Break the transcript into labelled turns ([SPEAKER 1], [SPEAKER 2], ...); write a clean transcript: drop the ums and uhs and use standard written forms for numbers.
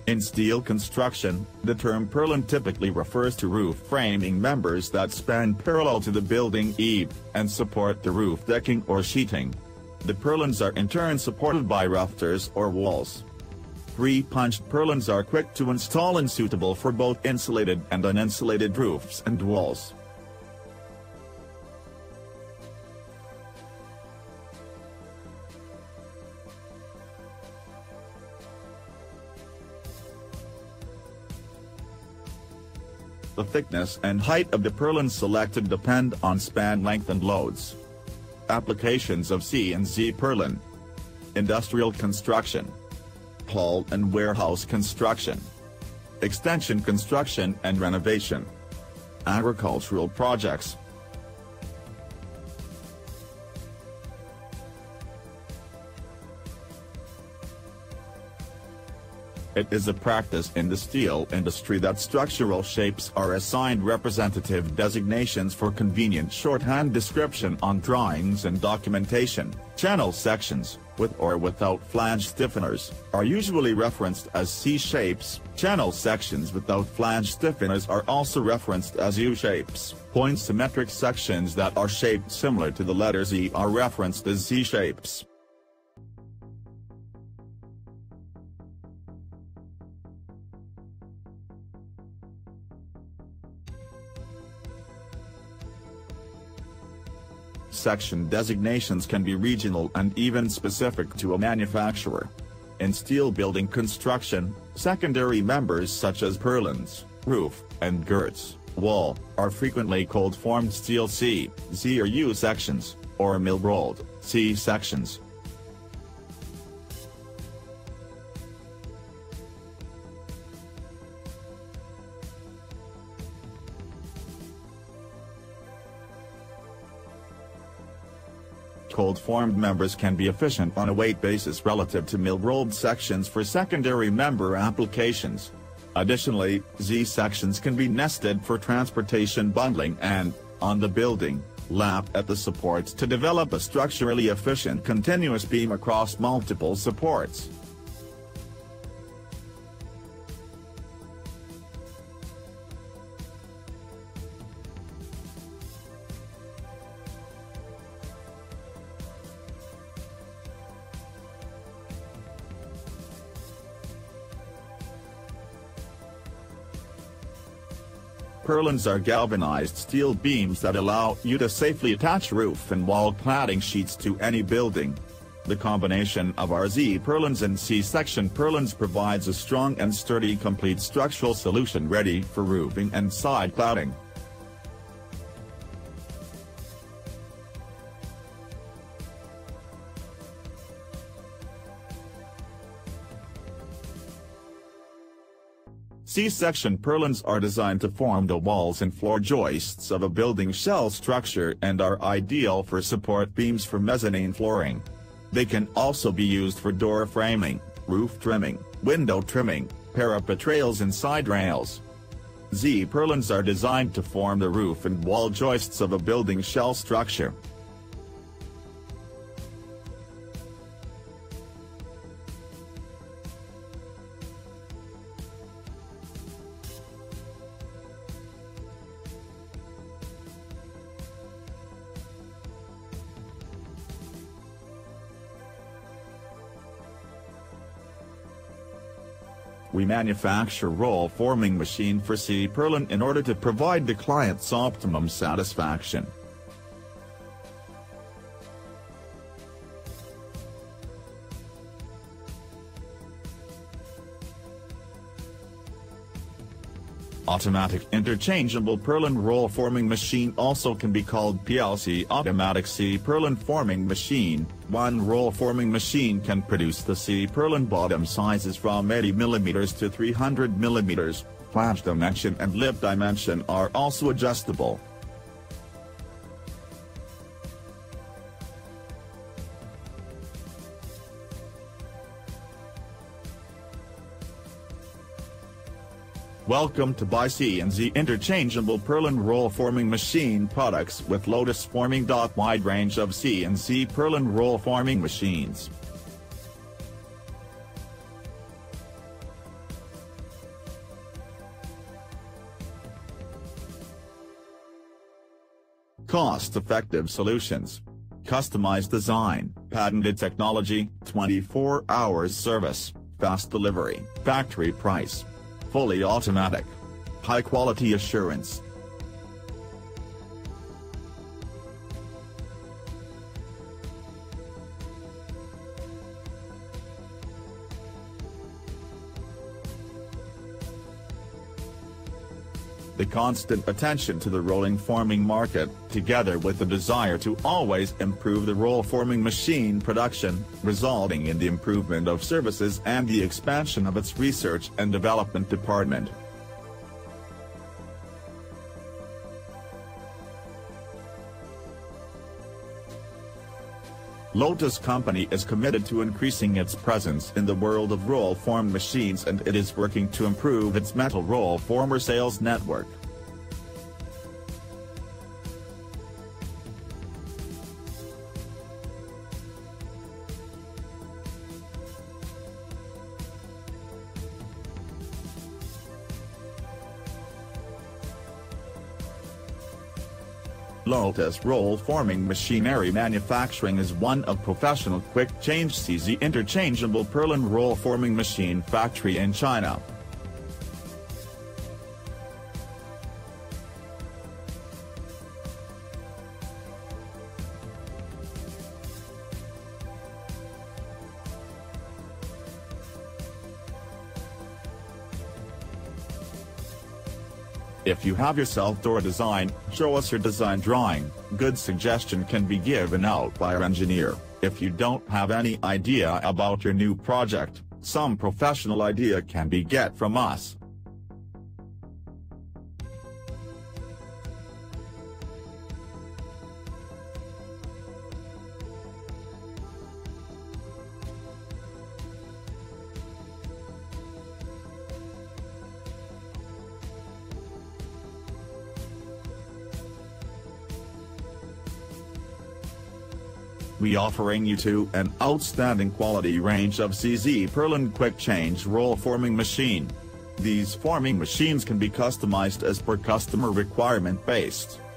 [SPEAKER 1] In steel construction, the term purlin typically refers to roof framing members that span parallel to the building eave, and support the roof decking or sheeting. The purlins are in turn supported by rafters or walls. Pre-punched purlins are quick to install and suitable for both insulated and uninsulated roofs and walls. The thickness and height of the purlins selected depend on span length and loads. Applications of C&Z purlin: industrial construction, hall and warehouse construction, extension construction and renovation, agricultural projects. It is a practice in the steel industry that structural shapes are assigned representative designations for convenient shorthand description on drawings and documentation. Channel sections, with or without flange stiffeners, are usually referenced as C-shapes. Channel sections without flange stiffeners are also referenced as U-shapes. Point symmetric sections that are shaped similar to the letter Z are referenced as Z-shapes. Section designations can be regional and even specific to a manufacturer. In steel building construction, secondary members such as purlins, roof, and girts, wall, are frequently called formed steel C, Z or U sections, or mill-rolled C sections. Cold-formed members can be efficient on a weight basis relative to mill-rolled sections for secondary member applications. Additionally, Z-sections can be nested for transportation bundling and, on the building, lap at the supports to develop a structurally efficient continuous beam across multiple supports. Purlins are galvanized steel beams that allow you to safely attach roof and wall cladding sheets to any building. The combination of RZ purlins and C-section purlins provides a strong and sturdy complete structural solution ready for roofing and side cladding. C-section purlins are designed to form the walls and floor joists of a building shell structure and are ideal for support beams for mezzanine flooring. They can also be used for door framing, roof trimming, window trimming, parapet rails and side rails. Z purlins are designed to form the roof and wall joists of a building shell structure. We manufacture roll forming machine for C purlin in order to provide the client's optimum satisfaction. Automatic interchangeable purlin roll forming machine also can be called PLC automatic C purlin forming machine. One roll forming machine can produce the C purlin bottom sizes from 80 mm to 300 mm. Flange dimension and lip dimension are also adjustable. Welcome to buy C&Z interchangeable purlin roll forming machine products with LOTOSFORMING. Wide range of C&Z purlin roll forming machines. cost-effective solutions, customized design, patented technology, 24 hours service, fast delivery, factory price, fully automatic, high-quality assurance. The constant attention to the rolling forming market, together with the desire to always improve the roll forming machine production, resulting in the improvement of services and the expansion of its research and development department. Lotus Company is committed to increasing its presence in the world of roll form machines, and it is working to improve its metal roll former sales network. Lotus roll forming machinery manufacturing is one of professional quick-change CZ interchangeable purlin roll forming machine factory in China. If you have yourself or a design, show us your design drawing. Good suggestion can be given out by our engineer. If you don't have any idea about your new project, some professional idea can be get from us. We offering you to an outstanding quality range of CZ purlin quick change roll forming machine. These forming machines can be customized as per customer requirement based.